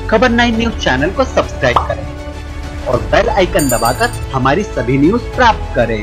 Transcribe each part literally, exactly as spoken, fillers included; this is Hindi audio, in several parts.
खबर नाइन न्यूज चैनल को सब्सक्राइब करें और बेल आइकन दबाकर हमारी सभी न्यूज प्राप्त करें।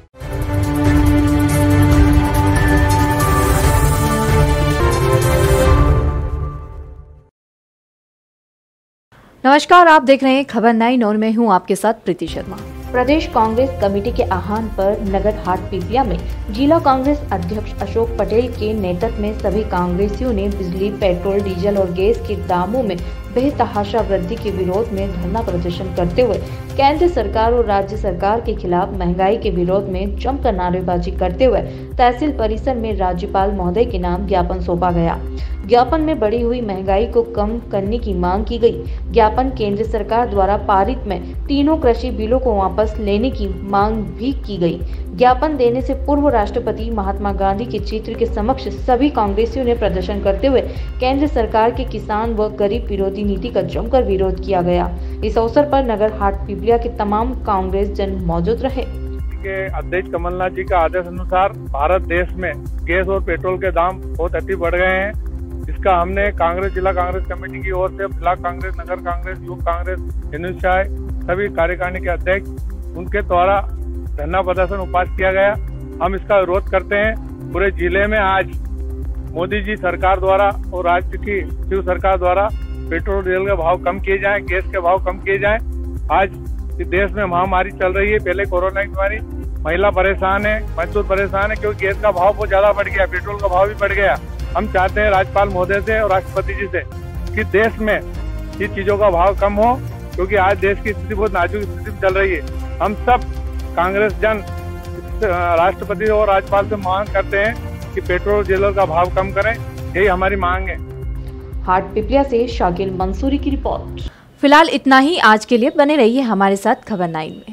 नमस्कार, आप देख रहे हैं खबर नाइन और मैं हूं आपके साथ प्रीति शर्मा। प्रदेश कांग्रेस कमेटी के आह्वान पर नगर हाट पिपलिया में जिला कांग्रेस अध्यक्ष अशोक पटेल के नेतृत्व में सभी कांग्रेसियों ने बिजली, पेट्रोल, डीजल और गैस के दामों में बेतहाशा वृद्धि के विरोध में धरना प्रदर्शन करते हुए केंद्र सरकार और राज्य सरकार के खिलाफ महंगाई के विरोध में जमकर नारेबाजी करते हुए तहसील परिसर में राज्यपाल महोदय के नाम ज्ञापन सौंपा गया। ज्ञापन में बढ़ी हुई महंगाई को कम करने की मांग की गई। ज्ञापन केंद्र सरकार द्वारा पारित में तीनों कृषि बिलों को वापस लेने की मांग भी की गई। ज्ञापन देने से पूर्व राष्ट्रपति महात्मा गांधी के चित्र के समक्ष सभी कांग्रेसियों ने प्रदर्शन करते हुए केंद्र सरकार के किसान व गरीब विरोधी नीति का जमकर विरोध किया गया। इस अवसर पर नगर हाट पिपलिया के तमाम कांग्रेस जन मौजूद रहे। के अध्यक्ष कमलनाथ जी का आदेश अनुसार भारत देश में गैस और पेट्रोल के दाम बहुत अति बढ़ गए हैं। इसका हमने कांग्रेस जिला कांग्रेस कमेटी की ओर से ब्लॉक कांग्रेस, नगर कांग्रेस, युवक कांग्रेस, हिंदुस्तान सभी कार्यकारिणी के अध्यक्ष उनके द्वारा धरना प्रदर्शन उपवास किया गया। हम इसका विरोध करते हैं। पूरे जिले में आज मोदी जी सरकार द्वारा और राज्य की शिव सरकार द्वारा पेट्रोल डीजल के भाव कम किए जाएं, गैस के भाव कम किए जाएं। आज इस देश में महामारी चल रही है। पहले कोरोना की बीमारी, महिला परेशान है, मजदूर परेशान है क्योंकि गैस का भाव बहुत ज्यादा बढ़ गया, पेट्रोल का भाव भी बढ़ गया। हम चाहते हैं राज्यपाल महोदय से और राष्ट्रपति जी से कि देश में ये चीजों का भाव कम हो, क्योंकि आज देश की स्थिति बहुत नाजुक स्थिति में चल रही है। हम सब कांग्रेस जन राष्ट्रपति और राज्यपाल से मांग करते हैं कि पेट्रोल डीजल का भाव कम करें, यही हमारी मांग है। हाट पिपलिया से शाकिल मंसूरी की रिपोर्ट। फिलहाल इतना ही आज के लिए। बने रहिए हमारे साथ खबर नाइन में।